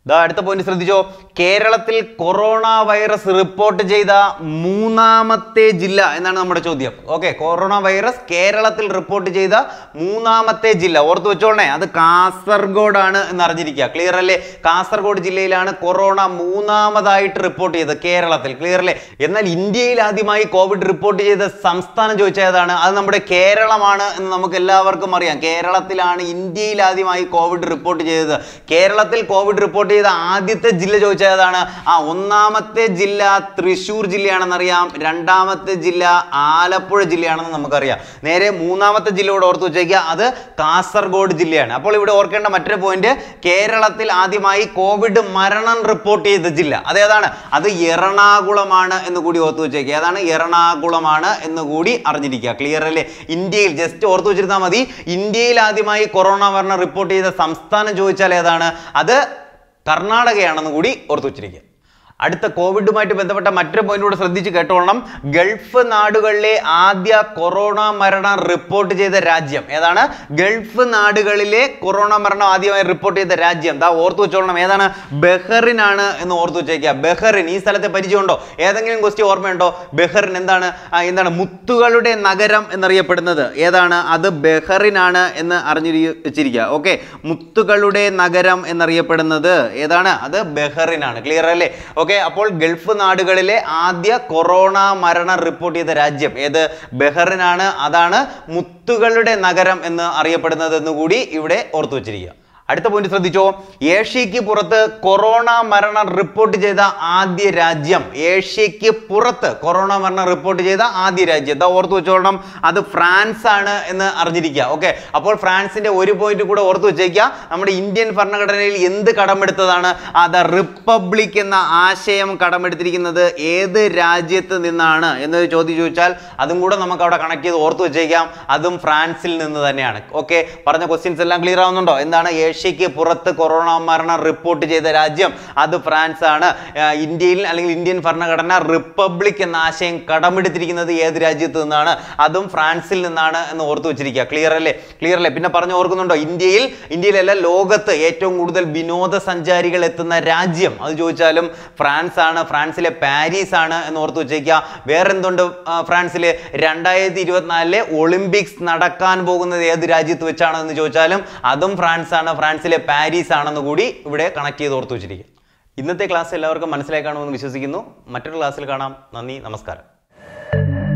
ദാ അടുത്ത പോയിന്റ് ശ്രദ്ധിച്ചോ. കേരളത്തിൽ കൊറോണ വൈറസ് റിപ്പോർട്ട് ചെയ്ത മൂന്നാമത്തെ ജില്ല എന്നാണ് നമ്മുടെ ചോദ്യം. ഓക്കെ, കൊറോണ വൈറസ് കേരളത്തിൽ റിപ്പോർട്ട് ചെയ്ത മൂന്നാമത്തെ ജില്ല ഓർത്തു വെച്ചോളണേ, അത് കാസർഗോഡ് ആണ് എന്ന് അറിഞ്ഞിരിക്കുക. ക്ലിയർ അല്ലേ? കാസർഗോഡ് ജില്ലയിലാണ് കൊറോണ മൂന്നാമതായിട്ട് റിപ്പോർട്ട് ചെയ്തത് കേരളത്തിൽ. ക്ലിയർ അല്ലേ? എന്നാൽ ഇന്ത്യയിൽ ആദ്യമായി കോവിഡ് റിപ്പോർട്ട് ചെയ്ത സംസ്ഥാനം ചോദിച്ചതാണ്, അത് നമ്മുടെ കേരളമാണ് എന്ന് നമുക്ക് എല്ലാവർക്കും അറിയാം. കേരളത്തിലാണ് ഇന്ത്യയിൽ ആദ്യമായി കോവിഡ് റിപ്പോർട്ട് ചെയ്തത്. കേരളത്തിൽ കോവിഡ് റിപ്പോർട്ട് ചെയ്ത ആദ്യത്തെ ജില്ല ചോദിച്ചതാണ്. ആ ഒന്നാമത്തെ ജില്ല തൃശ്ശൂർ ജില്ലയാണെന്നറിയാം, രണ്ടാമത്തെ ജില്ല ആലപ്പുഴ ജില്ലയാണെന്ന് നമുക്കറിയാം. നേരെ മൂന്നാമത്തെ ജില്ലയോട് ഓർത്ത് വെച്ചേക്കുക, അത് കാസർഗോഡ് ജില്ലയാണ്. അപ്പോൾ ഇവിടെ ഓർക്കേണ്ട മറ്റൊരു പോയിന്റ്, കേരളത്തിൽ ആദ്യമായി കോവിഡ് മരണം റിപ്പോർട്ട് ചെയ്ത ജില്ല അതേതാണ്? അത് എറണാകുളമാണ് എന്ന് കൂടി ഓർത്ത് വെച്ചേക്കുക. ഏതാണ്? എറണാകുളമാണ് എന്ന് കൂടി അറിഞ്ഞിരിക്കുക. ക്ലിയർ അല്ലേ? ഇന്ത്യയിൽ ജസ്റ്റ് ഓർത്ത് വെച്ചിരുന്നാൽ മതി. ഇന്ത്യയിൽ ആദ്യമായി കൊറോണ മരണം റിപ്പോർട്ട് ചെയ്ത സംസ്ഥാനം ചോദിച്ചാൽ ഏതാണ്? അത് കർണാടകയാണെന്ന് കൂടി ഓർത്തു വെച്ചിരിക്കുക. അടുത്ത കോവിഡുമായിട്ട് ബന്ധപ്പെട്ട മറ്റൊരു പോയിന്റ് കൂടെ ശ്രദ്ധിച്ച് കേട്ടോളണം. ഗൾഫ് നാടുകളിലെ ആദ്യ കൊറോണ മരണം റിപ്പോർട്ട് ചെയ്ത രാജ്യം ഏതാണ്? ഗൾഫ് നാടുകളിലെ കൊറോണ മരണം ആദ്യമായി റിപ്പോർട്ട് ചെയ്ത രാജ്യം ദാ ഓർത്തു വെച്ചോളണം. ഏതാണ്? ബഹ്റിൻ ആണ് എന്ന് ഓർത്തു വെച്ചേക്കുക. ബഹ്റിൻ, ഈ സ്ഥലത്തെ പരിചയമുണ്ടോ? ഏതെങ്കിലും ക്വസ്റ്റ്യൻ ഓർമ്മയുണ്ടോ? ബഹ്റിൻ എന്താണ്? എന്താണ് മുത്തുകളുടെ നഗരം എന്നറിയപ്പെടുന്നത്? ഏതാണ്? അത് ബഹ്റിൻ ആണ് എന്ന് അറിഞ്ഞു വെച്ചിരിക്കുക. ഓക്കെ, മുത്തുകളുടെ നഗരം എന്നറിയപ്പെടുന്നത് ഏതാണ്? അത് ബഹ്റിൻ ആണ്. ക്ലിയർ അല്ലേ? ഓക്കെ, അപ്പോൾ ഗൾഫ് നാടുകളിലെ ആദ്യ കൊറോണ മരണം റിപ്പോർട്ട് ചെയ്ത രാജ്യം ഏത്? ബഹ്റിൻ ആണ്. അതാണ് മുത്തുകളുടെ നഗരം എന്ന് അറിയപ്പെടുന്നത് എന്ന് കൂടി ഇവിടെ ഓർത്തു വെച്ചിരിക്കുക. അടുത്ത പോയിന്റ് ശ്രദ്ധിച്ചോ. ഏഷ്യക്ക് പുറത്ത് കൊറോണ മരണം റിപ്പോർട്ട് ചെയ്ത ആദ്യ രാജ്യം, ഏഷ്യക്ക് പുറത്ത് കൊറോണ മരണം റിപ്പോർട്ട് ചെയ്ത ആദ്യ രാജ്യം എന്താ ഓർത്തു വെച്ചോളണം, അത് ഫ്രാൻസ് ആണ് എന്ന് അറിഞ്ഞിരിക്കുക. ഓക്കെ, അപ്പോൾ ഫ്രാൻസിന്റെ ഒരു പോയിന്റ് കൂടെ ഓർത്തു വെച്ചേക്കുക. നമ്മുടെ ഇന്ത്യൻ ഭരണഘടനയിൽ എന്ത് കടമെടുത്തതാണ്? അത് റിപ്പബ്ലിക് എന്ന ആശയം കടമെടുത്തിരിക്കുന്നത് ഏത് രാജ്യത്ത് നിന്നാണ് എന്നൊരു ചോദ്യം ചോദിച്ചാൽ അതും കൂടെ നമുക്ക് അവിടെ കണക്ട് ചെയ്ത് ഓർത്തു വെച്ചേക്കാം, അതും ഫ്രാൻസിൽ നിന്ന് തന്നെയാണ്. ഓക്കെ, പറഞ്ഞ ക്വസ്റ്റ്യൻസ് എല്ലാം ക്ലിയർ ആവുന്നുണ്ടോ? എന്താണ് ഏഷ്യക്ക് പുറത്ത് കൊറോണ മരണം റിപ്പോർട്ട് ചെയ്ത രാജ്യം? അത് ഫ്രാൻസ് ആണ്. ഇന്ത്യയിൽ അല്ലെങ്കിൽ ഇന്ത്യൻ ഭരണഘടന റിപ്പബ്ലിക് എന്ന ആശയം കടമെടുത്തിരിക്കുന്നത് ഏത് രാജ്യത്ത് നിന്നാണ്? അതും ഫ്രാൻസിൽ നിന്നാണ് എന്ന് ഓർത്തു വെച്ചിരിക്കുക. ക്ലിയർ അല്ലേ? ക്ലിയർ അല്ലേ? പിന്നെ പറഞ്ഞു ഓർക്കുന്നുണ്ടോ? ഇന്ത്യയിൽ ഇന്ത്യയിലല്ല ലോകത്ത് ഏറ്റവും കൂടുതൽ വിനോദസഞ്ചാരികൾ എത്തുന്ന രാജ്യം അത് ചോദിച്ചാലും ഫ്രാൻസ് ആണ്. ഫ്രാൻസിലെ പാരീസ് ആണ് എന്ന് ഓർത്തു വെച്ചേക്കുക. വേറെന്തുണ്ട് ഫ്രാൻസിൽ? രണ്ടായിരത്തി ഇരുപത്തിനാലിലെ ഒളിമ്പിക്സ് നടക്കാൻ പോകുന്നത് ഏത് രാജ്യത്ത് വെച്ചാണ് എന്ന് ചോദിച്ചാലും അതും ഫ്രാൻസ് ആണ്. ഫ്രാൻസിലെ പാരീസ് ആണെന്ന് കൂടി ഇവിടെ കണക്ട് ചെയ്ത് ഓർത്തു വെച്ചിരിക്കുക. ഇന്നത്തെ ക്ലാസ് എല്ലാവർക്കും മനസ്സിലായി കാണുമെന്ന് വിശ്വസിക്കുന്നു. മറ്റൊരു ക്ലാസ്സിൽ കാണാം. നന്ദി, നമസ്കാരം.